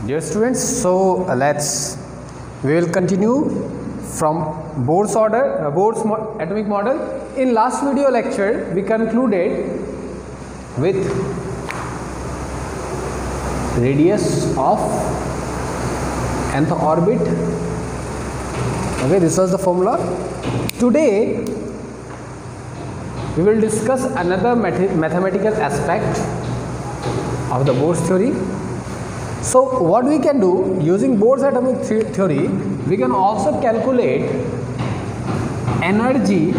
Dear students, so we will continue from Bohr's atomic model. In last video lecture we concluded with radius of nth orbit. Okay, this was the formula. Today we will discuss another mathematical aspect of the Bohr's theory. So what we can do using Bohr's atomic theory, we can also calculate energy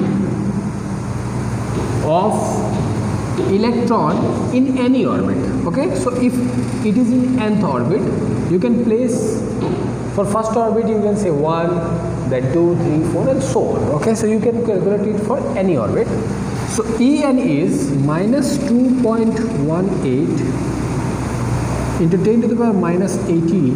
of electron in any orbit. Okay, so if it is in nth orbit, you can place for first orbit you can say 1, then 2, 3, 4 and so on. Okay, so you can calculate it for any orbit. So En is minus 2.18 into 10 to the power minus 18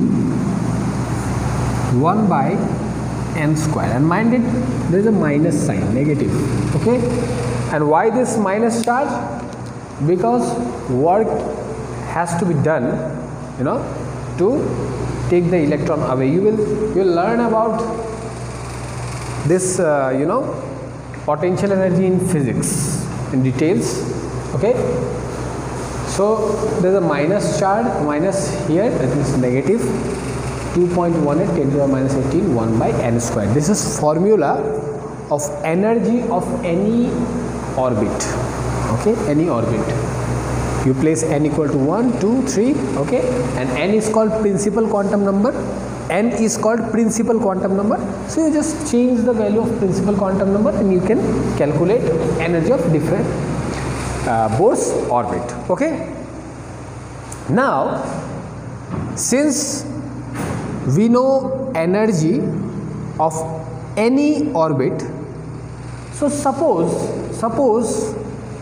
1 by n square, and mind it, there is a minus sign, negative. Okay, and why this minus charge? Because work has to be done, to take the electron away. You will learn about this potential energy in physics in details. Okay, so there is a minus charge, minus here, that is negative 2.18 10 to the minus 18 1 by n square. This is formula of energy of any orbit. Okay, any orbit. You place n equal to 1, 2, 3. Okay, and n is called principal quantum number. N is called principal quantum number. So you just change the value of principal quantum number and you can calculate energy of different Bohr's orbit. Okay, now since we know energy of any orbit, so suppose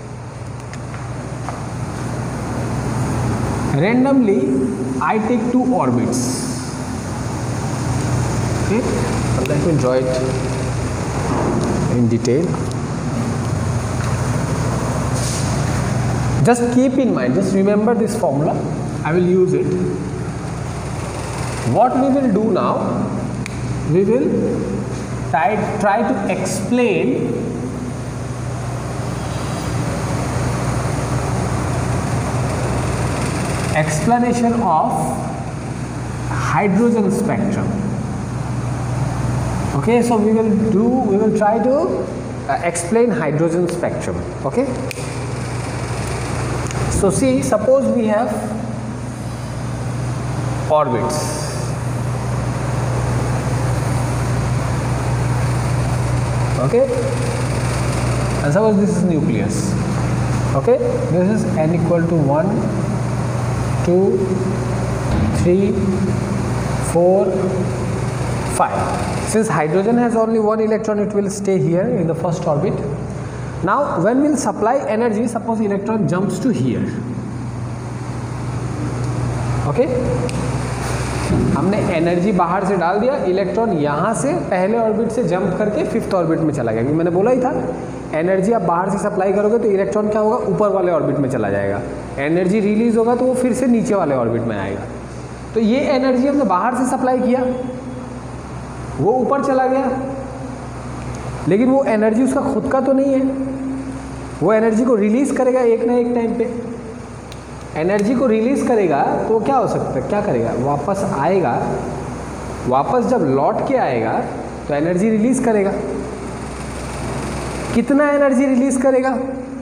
randomly I take two orbits. Okay, let me draw it in detail. Just keep in mind, just remember this formula, I will use it. What we will do now, we will try to explain explanation of hydrogen spectrum. Okay, so we will try to explain hydrogen spectrum. Okay, so see, suppose we have orbits. Okay, and suppose this is nucleus. Okay, this is n equal to 1, 2, 3, 4, 5. Since hydrogen has only one electron, it will stay here in the first orbit. Now when we will supply energy, suppose electron jumps to here. Okay, हमने energy बाहर से डाल दिया, electron यहाँ से पहले orbit से jump करके फिफ्थ ऑर्बिट में चला गया। क्योंकि मैंने बोला ही था, एनर्जी आप बाहर से सप्लाई करोगे तो इलेक्ट्रॉन क्या होगा, ऊपर वाले ऑर्बिट में चला जाएगा। एनर्जी रिलीज होगा तो वो फिर से नीचे वाले ऑर्बिट में आएगा। तो ये एनर्जी हमने बाहर से सप्लाई किया, वो ऊपर चला गया, लेकिन वो एनर्जी उसका खुद का तो नहीं है, वो एनर्जी को रिलीज करेगा एक ना एक टाइम पे। एनर्जी को रिलीज करेगा तो क्या हो सकता है, क्या करेगा, वापस आएगा, वापस जब लौट के आएगा तो एनर्जी रिलीज करेगा। कितना एनर्जी रिलीज करेगा,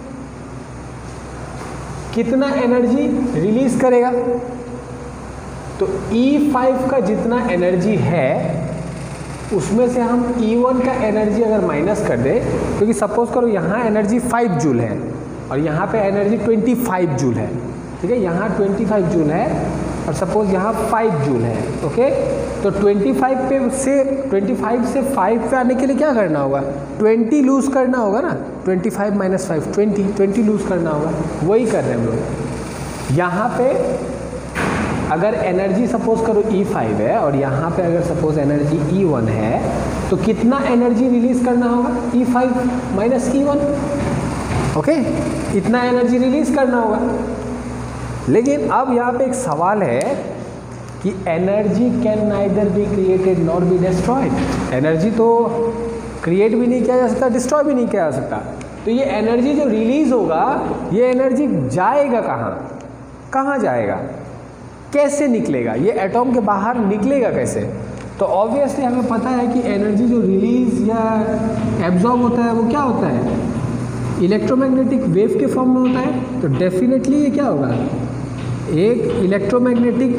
कितना एनर्जी रिलीज करेगा? तो E5 का जितना एनर्जी है उसमें से हम E1 का एनर्जी अगर माइनस कर दे, क्योंकि सपोज करो यहाँ एनर्जी 5 जूल है और यहाँ पे एनर्जी 25 जूल है। ठीक है, यहाँ 25 जूल है और सपोज यहाँ 5 जूल है। ओके, तो 25 से 5 पे आने के लिए क्या करना होगा, 20 लूज करना होगा ना। 25 माइनस 5 20 लूज करना होगा, वही कर रहे हैं हम लोग। यहाँ पे अगर एनर्जी सपोज करो E5 है और यहाँ पे अगर सपोज एनर्जी E1 है, तो कितना एनर्जी रिलीज करना होगा, E5 माइनस E1। ओके, इतना एनर्जी रिलीज करना होगा। लेकिन अब यहाँ पे एक सवाल है कि energy can neither be created nor be destroyed. Energy तो क्रिएट भी नहीं किया जा सकता, डिस्ट्रॉय भी नहीं किया जा सकता। तो ये एनर्जी जो रिलीज होगा, ये एनर्जी जाएगा कहाँ, कहाँ जाएगा, कैसे निकलेगा, ये एटॉम के बाहर निकलेगा कैसे? तो ऑब्वियसली हमें पता है कि एनर्जी जो रिलीज या एब्जॉर्ब होता है वो क्या होता है, इलेक्ट्रोमैग्नेटिक वेव के फॉर्म में होता है। तो डेफिनेटली ये क्या होगा, एक इलेक्ट्रोमैग्नेटिक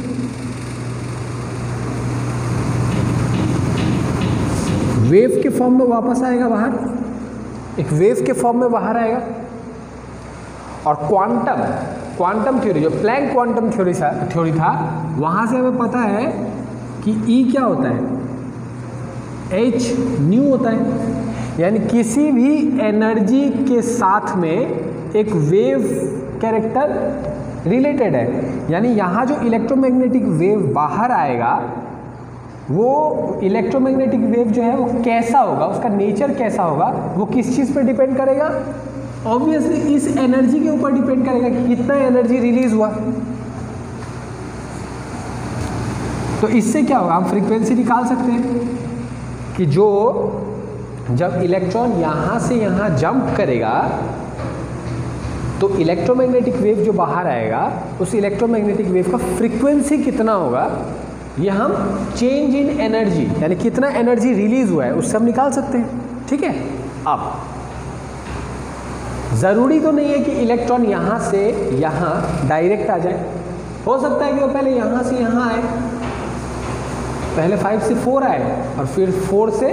वेव के फॉर्म में वापस आएगा बाहर, एक वेव के फॉर्म में बाहर आएगा। और क्वांटम थ्योरी, जो प्लैंक क्वांटम थ्योरी था, वहाँ से हमें पता है कि E क्या होता है, H न्यू होता है। यानी किसी भी एनर्जी के साथ में एक वेव कैरेक्टर रिलेटेड है। यानी यहाँ जो इलेक्ट्रोमैग्नेटिक वेव बाहर आएगा, वो इलेक्ट्रोमैग्नेटिक वेव जो है वो कैसा होगा, उसका नेचर कैसा होगा, वो किस चीज़ पर डिपेंड करेगा? ऑब्वियसली इस एनर्जी के ऊपर डिपेंड करेगा कि कितना एनर्जी रिलीज हुआ। तो इससे क्या होगा, हम फ्रीक्वेंसी निकाल सकते हैं कि जो जब इलेक्ट्रॉन यहाँ से यहाँ जंप करेगा तो इलेक्ट्रोमैग्नेटिक वेव जो बाहर आएगा, उस इलेक्ट्रोमैग्नेटिक वेव का फ्रीक्वेंसी कितना होगा, ये हम चेंज इन एनर्जी, यानी कितना एनर्जी रिलीज हुआ है, उससे हम निकाल सकते हैं। ठीक है, अब ज़रूरी तो नहीं है कि इलेक्ट्रॉन यहाँ से यहाँ डायरेक्ट आ जाए। हो सकता है कि वो पहले यहाँ से यहाँ आए, पहले 5 से 4 आए और फिर 4 से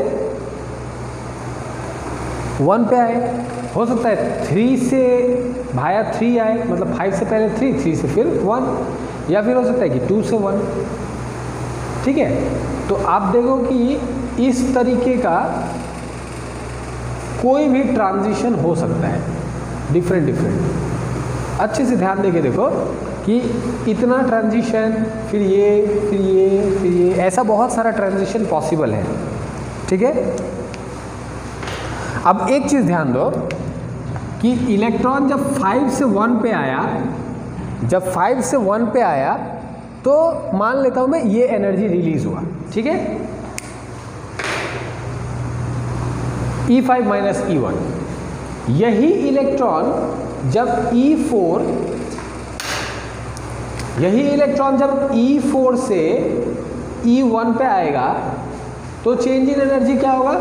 1 पे आए। हो सकता है 3 से भाया 3 आए, मतलब 5 से पहले 3 से फिर 1, या फिर हो सकता है कि 2 से 1। ठीक है, तो आप देखो कि इस तरीके का कोई भी ट्रांजिशन हो सकता है, डिफरेंट। अच्छे से ध्यान देके देखो कि इतना ट्रांजिशन, फिर ये, ऐसा बहुत सारा ट्रांजिशन पॉसिबल है। ठीक है, अब एक चीज़ ध्यान दो कि इलेक्ट्रॉन जब 5 से 1 पे आया, जब 5 से 1 पे आया तो मान लेता हूं मैं ये एनर्जी रिलीज हुआ। ठीक है, E5 माइनस E1, यही इलेक्ट्रॉन जब E4 से E1 पे आएगा तो चेंज इन एनर्जी क्या होगा,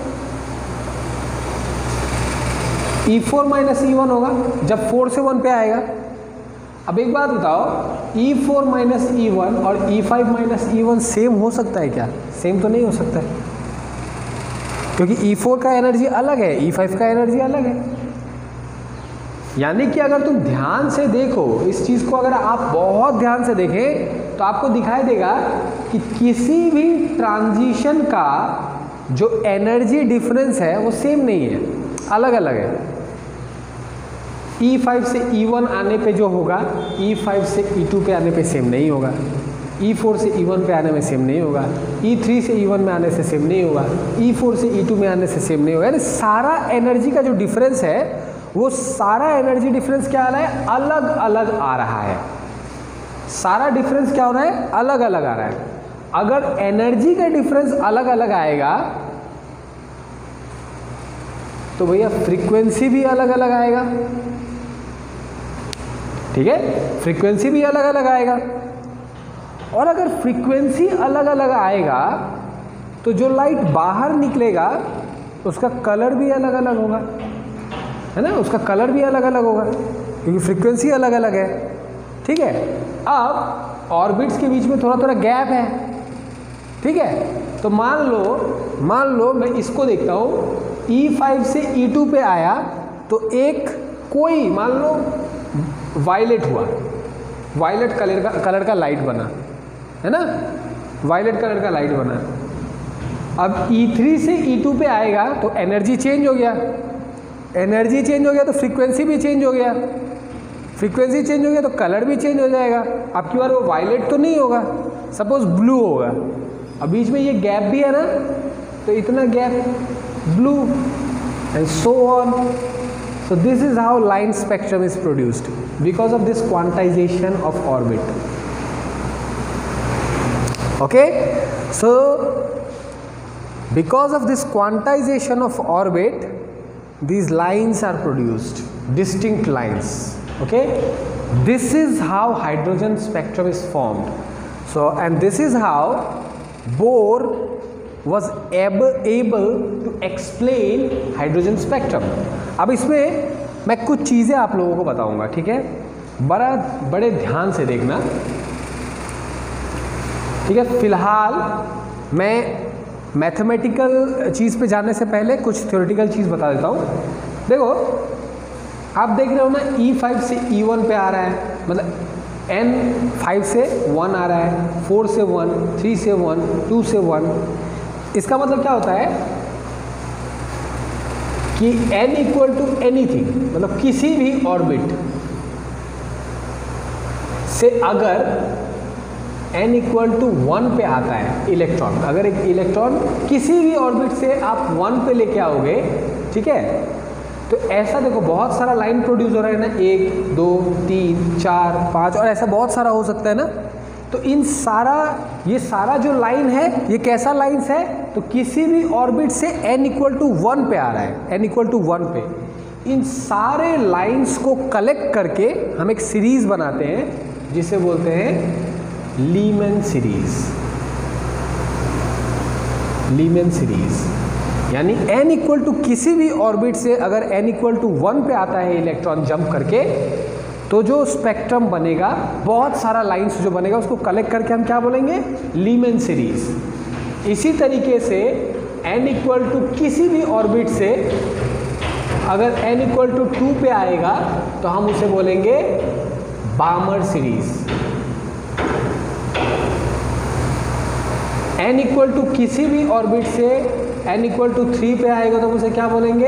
E4 माइनस E1 होगा जब 4 से 1 पे आएगा। अब एक बात बताओ, E4 माइनस E1 और E5 माइनस E1 सेम हो सकता है क्या? सेम तो नहीं हो सकता है, क्योंकि E4 का एनर्जी अलग है, E5 का एनर्जी अलग है। यानी कि अगर तुम ध्यान से देखो इस चीज़ को, अगर आप बहुत ध्यान से देखें तो आपको दिखाई देगा कि किसी भी ट्रांजिशन का जो एनर्जी डिफरेंस है वो सेम नहीं है, अलग अलग है। E5 से E1 आने पे जो होगा, E5 से E2 पे आने पे सेम नहीं होगा, E4 से E1 पे आने में सेम नहीं होगा, E3 से E1 में आने से सेम नहीं होगा, E4 से E2 में आने से सेम नहीं होगा। यानी सारा एनर्जी का जो डिफरेंस है, वो सारा एनर्जी डिफरेंस क्या आ रहा है, अलग अलग आ रहा है। सारा डिफरेंस क्या हो रहा है, अलग अलग आ रहा है। अगर एनर्जी का डिफरेंस अलग अलग आएगा तो भैया फ्रीक्वेंसी भी अलग अलग आएगा। ठीक है, फ्रीक्वेंसी भी अलग अलग आएगा। और अगर फ्रीक्वेंसी अलग अलग आएगा तो जो लाइट बाहर निकलेगा उसका कलर भी अलग अलग होगा, है ना, उसका कलर भी अलग अलग होगा क्योंकि फ्रीक्वेंसी अलग अलग है। ठीक है, अब ऑर्बिट्स के बीच में थोड़ा थोड़ा गैप है। ठीक है, तो मान लो मैं इसको देखता हूँ, E5 से E2 पे आया तो एक कोई मान लो वायलेट हुआ, वायलेट कलर का लाइट बना, है ना, वायलेट कलर का लाइट बना। अब E3 से E2 पे आएगा तो एनर्जी चेंज हो गया, एनर्जी चेंज हो गया तो फ्रीक्वेंसी भी चेंज हो गया, फ्रीक्वेंसी चेंज हो गया तो कलर भी चेंज हो जाएगा। अब की बार वो वायलेट तो नहीं होगा, सपोज ब्लू होगा। अब बीच में ये गैप भी है ना, तो इतना gap blue and so on. So this is how line spectrum is produced because of this quantization of orbit. Okay, so because of this quantization of orbit, these lines are produced, distinct lines. Okay, this is how hydrogen spectrum is formed. So, and this is how Bohr was able to explain hydrogen spectrum. अब इसमें मैं कुछ चीज़ें आप लोगों को बताऊंगा, ठीक है, बड़े ध्यान से देखना, ठीक है। फिलहाल मैं मैथमेटिकल चीज़ पे जाने से पहले कुछ थ्योरेटिकल चीज़ बता देता हूँ। देखो, आप देख रहे हो ना, E5 से E1 पे आ रहा है, मतलब N5 से 1 आ रहा है, 4 से 1, 3 से 1, 2 से 1। इसका मतलब क्या होता है कि n इक्वल टू एनीथिंग, मतलब किसी भी ऑर्बिट से अगर n इक्वल टू 1 पे आता है इलेक्ट्रॉन, अगर एक इलेक्ट्रॉन किसी भी ऑर्बिट से आप 1 पे लेके आओगे, ठीक है, तो ऐसा देखो बहुत सारा लाइन प्रोड्यूस हो रहा है ना, 1 2 3 4 5 और ऐसा बहुत सारा हो सकता है ना। तो इन सारा, ये सारा जो लाइन है ये कैसा लाइन्स है, तो किसी भी ऑर्बिट से n इक्वल टू 1 पे आ रहा है, n इक्वल टू 1 पे। इन सारे लाइन्स को कलेक्ट करके हम एक सीरीज बनाते हैं जिसे बोलते हैं लीमैन सीरीज। लीमैन सीरीज यानी n इक्वल टू किसी भी ऑर्बिट से अगर n इक्वल टू 1 पे आता है इलेक्ट्रॉन जंप करके, तो जो स्पेक्ट्रम बनेगा, बहुत सारा लाइंस जो बनेगा, उसको कलेक्ट करके हम क्या बोलेंगे, लीमैन सीरीज। इसी तरीके से n इक्वल टू किसी भी ऑर्बिट से अगर n इक्वल टू 2 पे आएगा तो हम उसे बोलेंगे Balmer series. n equal to किसी भी ऑर्बिट से n इक्वल टू 3 पे आएगा तो हम उसे क्या बोलेंगे,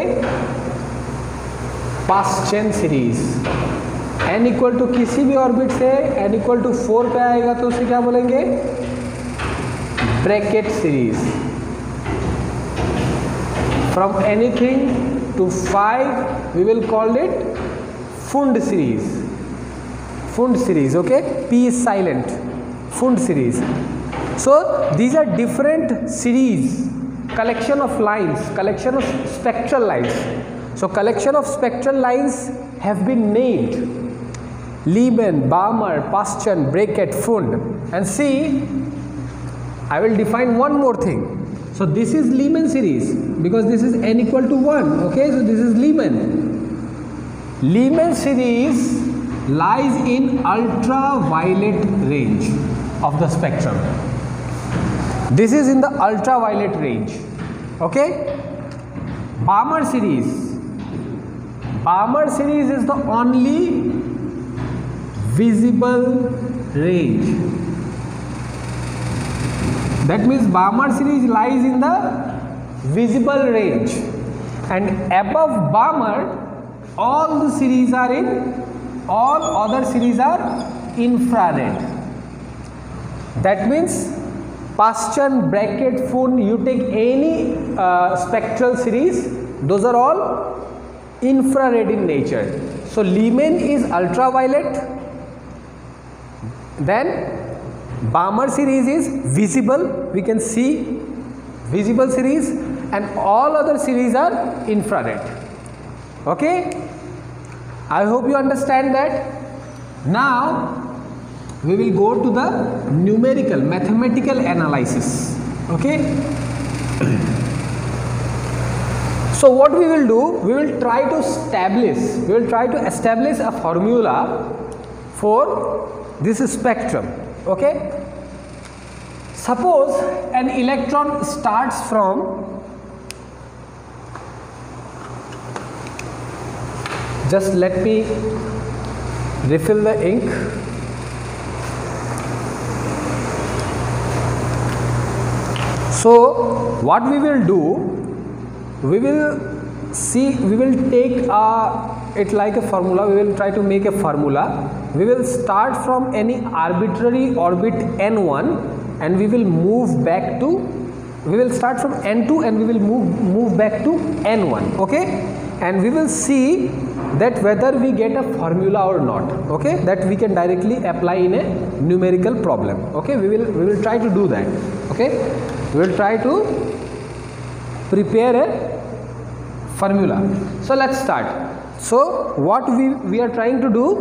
Paschen series. n equal to किसी भी ऑर्बिट से n इक्वल टू 4 पे आएगा तो उसे क्या बोलेंगे, Brackett series. From anything to 5 we will call it Pfund series. Pfund series, okay, P is silent, Pfund series. So these are different series, collection of lines, collection of spectral lines. So collection of spectral lines have been named Liebman, Balmer, Paschen, Brackett, Fund. And see, I will define one more thing. So this is Liebman series because this is n equal to 1. Okay, so this is Liebman. Liebman series lies in ultraviolet range of the spectrum. This is in the ultraviolet range. Okay, Balmer series. Balmer series is the only visible range. That means Balmer series lies in the visible range, and above Balmer all the series are in, all other series are infrared. That means Paschen, Brackett, Fund, you take any spectral series, those are all infrared in nature. So Liebman is ultraviolet, then Balmer series is visible, we can see visible series, and all other series are infrared. Okay, I hope you understand that. Now we will go to the numerical, mathematical analysis. Okay, so what we will do, we will try to establish a formula for this spectrum. Okay, suppose an electron starts from, just let me refill the ink. So what we will do, we will take it like a formula. We will try to make a formula. We will start from any arbitrary orbit n1 and we will move back to, we will start from n2 and we will move back to n1. Okay, and we will see that whether we get a formula or not, okay, that we can directly apply in a numerical problem. Okay, we will try to do that. Okay, we will try to prepare a formula. So let's start. So what we are trying to do,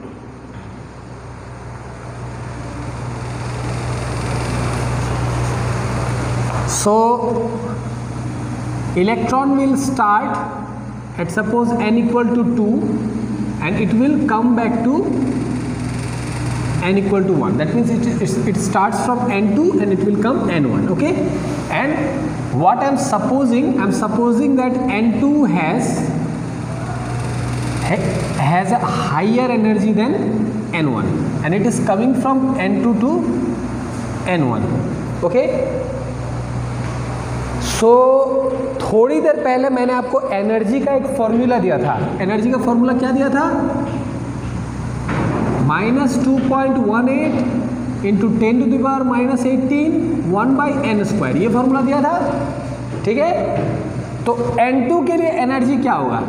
so electron will start at suppose n equal to 2 and it will come back to n equal to 1. That means it starts from n2 and it will come n1. Okay, and what I'm supposing that n2 has a higher energy than n1 and it is coming from n2 to n1. Okay, so थोड़ी देर पहले मैंने आपको energy का एक formula दिया था. Energy का फॉर्मूला क्या दिया था? -2.18 इंटू 10⁻18 1/n². ये फॉर्मूला दिया था. ठीक है, तो n2 के लिए एनर्जी क्या होगा?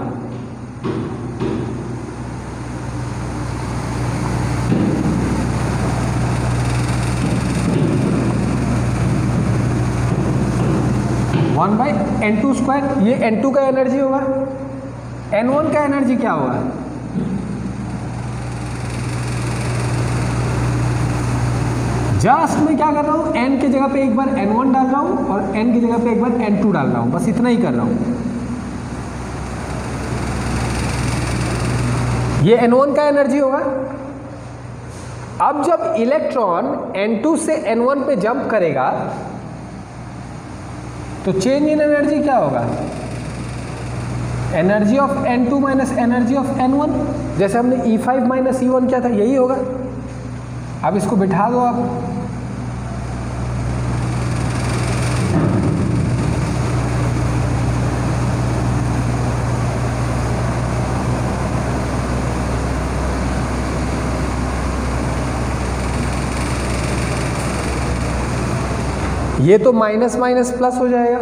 (1/n²). ये n2 का एनर्जी होगा. n1 का एनर्जी क्या होगा? जस्ट मैं क्या कर रहा हूँ, n की जगह पे एक बार n1 डाल रहा हूँ और n की जगह पे एक बार n2 डाल रहा हूँ, बस इतना ही कर रहा हूँ. ये n1 का एनर्जी होगा. अब जब इलेक्ट्रॉन n2 से n1 पे जंप करेगा तो चेंज इन एनर्जी क्या होगा? Energy of n2 minus energy of n1. जैसे हमने E5 माइनस E1 किया था, यही होगा. अब इसको बिठा दो आप. ये तो माइनस माइनस प्लस हो जाएगा.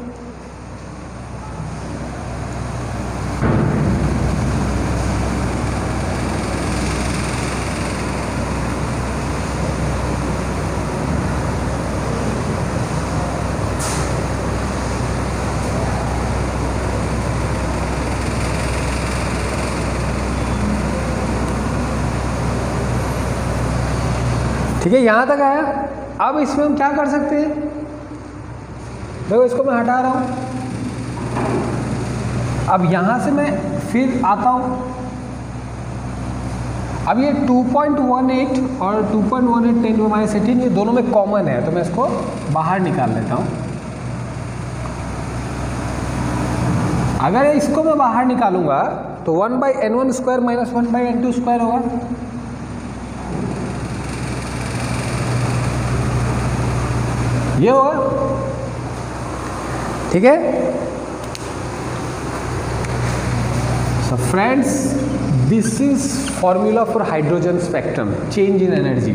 ठीक है, यहां तक आया. अब इसमें हम क्या कर सकते हैं? देखो, इसको मैं हटा रहा हूं. अब यहां से मैं फिर आता हूं. अब ये 2.18 और 2.18 10⁻18 ये दोनों में कॉमन है, तो मैं इसको बाहर निकाल लेता हूं. अगर इसको मैं बाहर निकालूंगा तो 1/n1² माइनस 1/n2² होगा. ये होगा. ठीक है. So friends, this is formula for hydrogen spectrum, change in energy.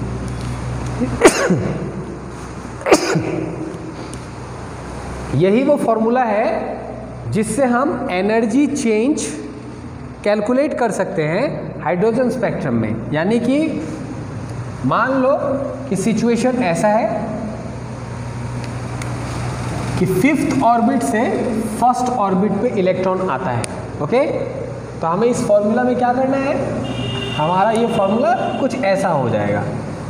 यही वो फॉर्मूला है जिससे हम एनर्जी चेंज कैलकुलेट कर सकते हैं हाइड्रोजन स्पेक्ट्रम में. यानी कि मान लो कि सिचुएशन ऐसा है कि 5th ऑर्बिट से 1st ऑर्बिट पे इलेक्ट्रॉन आता है. ओके, तो हमें इस फॉर्मूला में क्या करना है? हमारा ये फॉर्मूला कुछ ऐसा हो जाएगा.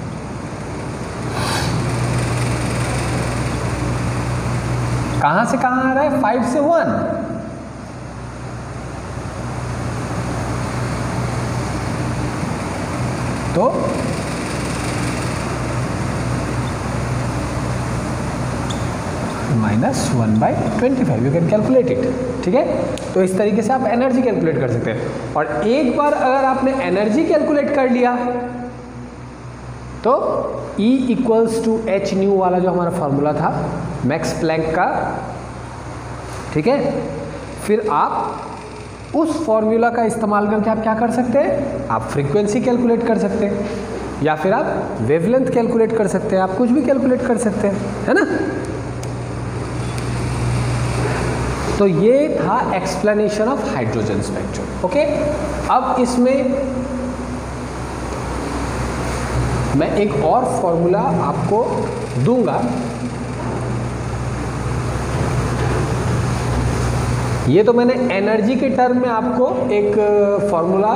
कहां से कहां आ रहा है? 5 से 1. तो -1/25 यू कैन कैलकुलेट इट. ठीक है, तो इस तरीके से आप एनर्जी कैलकुलेट कर सकते हैं. और एक बार अगर आपने एनर्जी कैलकुलेट कर लिया तो E = h/ν वाला जो हमारा फॉर्मूला था मैक्स प्लैंक का, ठीक है, फिर आप उस फॉर्मूला का इस्तेमाल करके आप क्या कर सकते हैं? आप फ्रीक्वेंसी कैलकुलेट कर सकते हैं या फिर आप वेवलेंथ कैलकुलेट कर सकते हैं. आप कुछ भी कैलकुलेट कर सकते हैं, है ना. तो ये था explanation of hydrogen spectrum. Okay, अब इसमें मैं एक और फॉर्मूला आपको दूंगा। ये तो मैंने एनर्जी के टर्म में आपको एक फॉर्मूला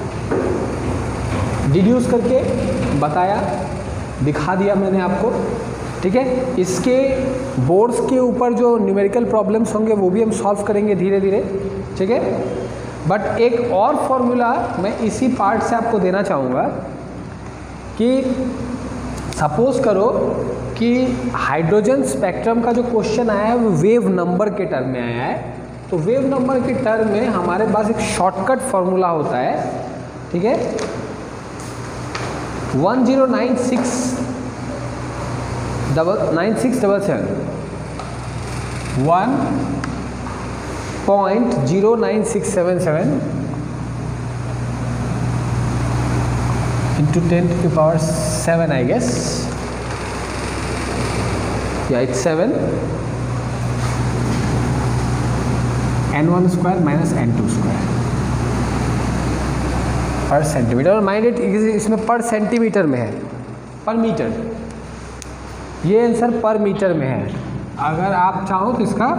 डिड्यूस करके बताया, दिखा दिया मैंने आपको, ठीक है। इसके बोर्ड्स के ऊपर जो न्यूमेरिकल प्रॉब्लम्स होंगे वो भी हम सॉल्व करेंगे धीरे धीरे, ठीक है। बट एक और फॉर्मूला मैं इसी पार्ट से आपको देना चाहूँगा कि सपोज करो कि हाइड्रोजन स्पेक्ट्रम का जो क्वेश्चन आया है वो वेव नंबर के टर्म में आया है। तो वेव नंबर के टर्म में हमारे पास एक शॉर्टकट फॉर्मूला होता है, ठीक है। 109677 1.09677 into 10 to the power 7, I guess. Yeah, it's 7. n1 square minus n2 square per centimetre. और माइंड इट, इसमें पर सेंटीमीटर में है, पर मीटर, ये आंसर पर मीटर में है। अगर आप चाहो तो इसका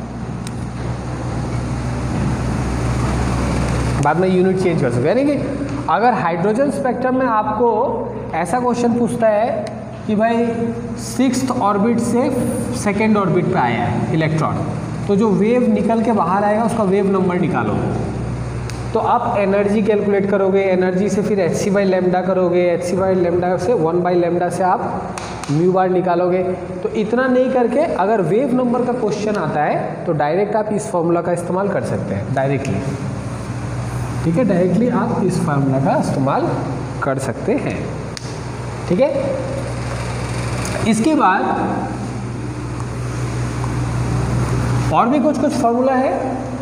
बाद में यूनिट चेंज कर सकते हैं। यानी कि अगर हाइड्रोजन स्पेक्ट्रम में आपको ऐसा क्वेश्चन पूछता है कि भाई 6th ऑर्बिट से 2nd ऑर्बिट पे आया है इलेक्ट्रॉन, तो जो वेव निकल के बाहर आएगा उसका वेव नंबर निकालो। तो आप एनर्जी कैलकुलेट करोगे, एनर्जी से फिर hc/λ करोगे, hc/λ से 1/λ से आप म्यू बार निकालोगे। तो इतना नहीं करके अगर वेव नंबर का क्वेश्चन आता है तो डायरेक्ट आप इस फॉर्मूला का इस्तेमाल कर सकते हैं डायरेक्टली, ठीक है। डायरेक्टली आप इस फार्मूला का इस्तेमाल कर सकते हैं, ठीक है। इसके बाद और भी कुछ फार्मूला है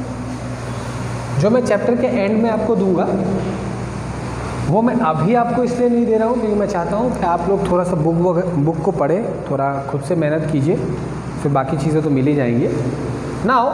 जो मैं चैप्टर के एंड में आपको दूंगा। वो मैं अभी आपको इसलिए नहीं दे रहा हूँ क्योंकि मैं चाहता हूँ कि आप लोग थोड़ा सा बुक को पढ़ें, थोड़ा खुद से मेहनत कीजिए, फिर बाकी चीज़ें तो मिल ही जाएंगी। नाउ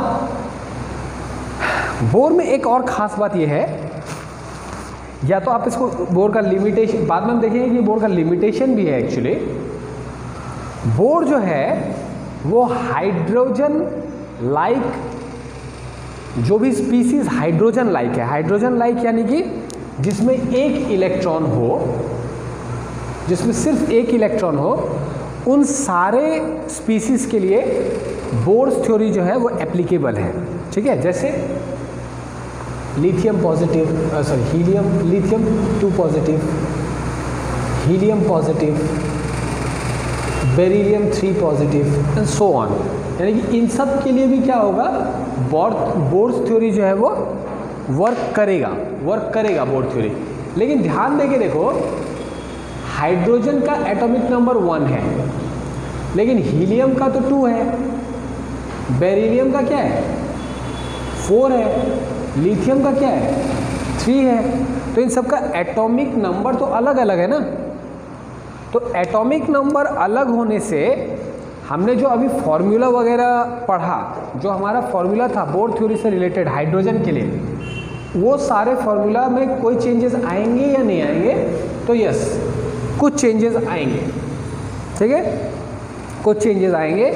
बोर में एक और ख़ास बात यह है, या तो आप इसको बोर का लिमिटेशन बाद में हम देखेंगे कि बोर का लिमिटेशन भी है। एक्चुअली बोर जो है वो हाइड्रोजन लाइक, जो भी स्पीसीज हाइड्रोजन लाइक है, हाइड्रोजन लाइक यानी कि जिसमें एक इलेक्ट्रॉन हो, जिसमें सिर्फ एक इलेक्ट्रॉन हो, उन सारे स्पीसीज के लिए बोर्स थ्योरी जो है वो एप्लीकेबल है, ठीक है। जैसे lithium positive, helium, lithium 2 positive, helium positive, beryllium 3 positive and so on. यानी कि इन सब के लिए भी क्या होगा, बोर्स थ्योरी जो है वो वर्क करेगा बोर थ्योरी। लेकिन ध्यान देके देखो, हाइड्रोजन का एटॉमिक नंबर 1 है, लेकिन हीलियम का तो 2 है, बेरिलियम का क्या है 4 है, लिथियम का क्या है 3 है। तो इन सब का एटॉमिक नंबर तो अलग अलग है ना। तो एटॉमिक नंबर अलग होने से हमने जो अभी फॉर्मूला वगैरह पढ़ा, जो हमारा फॉर्मूला था बोर थ्योरी से रिलेटेड हाइड्रोजन के लिए, वो सारे फॉर्मूला में कोई चेंजेस आएंगे या नहीं आएंगे? तो यस, कुछ चेंजेस आएंगे, ठीक है, कुछ चेंजेस आएंगे।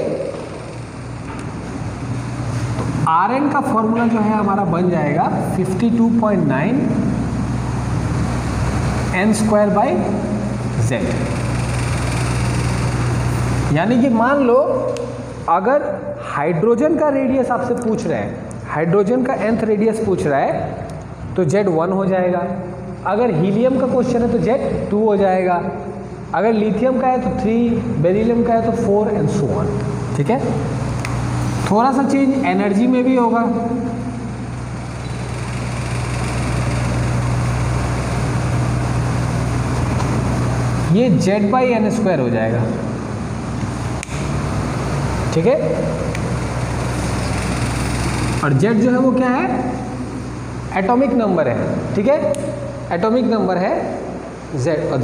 तो Rn का फॉर्मूला जो है हमारा बन जाएगा 52.9 n²/z। यानी कि मान लो अगर हाइड्रोजन का रेडियस आपसे पूछ रहा है, हाइड्रोजन का nth रेडियस पूछ रहा है, तो Z1 हो जाएगा। अगर हीलियम का क्वेश्चन है तो Z2 हो जाएगा। अगर लिथियम का है तो 3, बेरिलियम का है तो 4 एंड सो ऑन, ठीक है। थोड़ा सा चेंज एनर्जी में भी होगा। ये Z/n² हो जाएगा, ठीक है। और Z जो है वो क्या है, एटॉमिक नंबर है, ठीक है, एटॉमिक नंबर है Z, और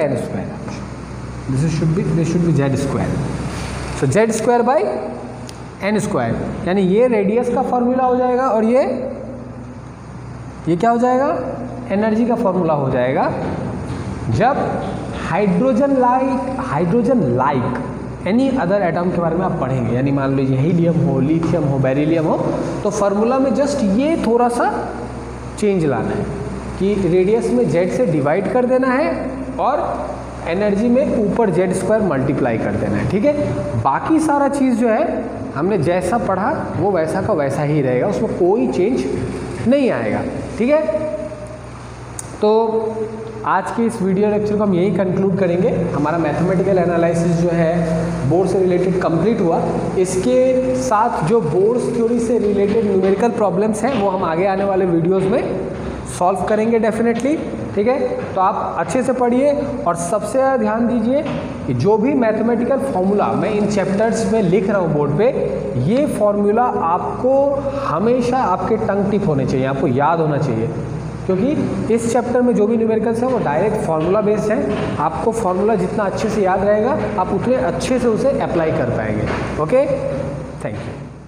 Z²/n²। This should be Z²। So Z²/n²। N square, यानी ये रेडियस का फॉर्मूला हो जाएगा और ये क्या हो जाएगा, एनर्जी का फॉर्मूला हो जाएगा। जब hydrogen like any other atom के बारे में आप पढ़ेंगे, यानी मान लीजिए हीलियम हो, लिथियम हो, बेरिलियम हो, तो फॉर्मूला में जस्ट ये थोड़ा सा चेंज लाना है कि रेडियस में जेड से डिवाइड कर देना है और एनर्जी में ऊपर जेड स्क्वायर मल्टीप्लाई कर देना है, ठीक है। बाकी सारा चीज़ जो है हमने जैसा पढ़ा वो वैसा का वैसा ही रहेगा, उसमें कोई चेंज नहीं आएगा, ठीक है। तो आज के इस वीडियो लेक्चर को हम यही कंक्लूड करेंगे। हमारा मैथमेटिकल एनालिसिस जो है बोर्ड से रिलेटेड कंप्लीट हुआ। इसके साथ जो बोर्ड्स थ्योरी से रिलेटेड न्यूमेरिकल प्रॉब्लम्स हैं वो हम आगे आने वाले वीडियोस में सॉल्व करेंगे डेफिनेटली, ठीक है। तो आप अच्छे से पढ़िए और सबसे ज़्यादा ध्यान दीजिए कि जो भी मैथमेटिकल फॉर्मूला मैं इन चैप्टर्स में लिख रहा हूँ बोर्ड पे, ये फॉर्मूला आपको हमेशा आपके टंग टिप होने चाहिए, आपको याद होना चाहिए, क्योंकि इस चैप्टर में जो भी न्यूमेरिकल्स हैं वो डायरेक्ट फार्मूला बेस्ड हैं। आपको फार्मूला जितना अच्छे से याद रहेगा आप उतने अच्छे से उसे अप्लाई कर पाएंगे। Okay, thank you.